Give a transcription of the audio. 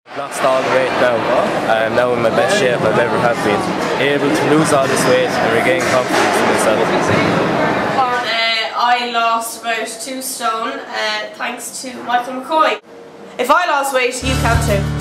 Lost all the weight now. I'm now in my best shape I've ever have been. Able to lose all this weight and regain confidence in myself. I lost about 2 stone thanks to Michael McCoy. If I lost weight, you can too.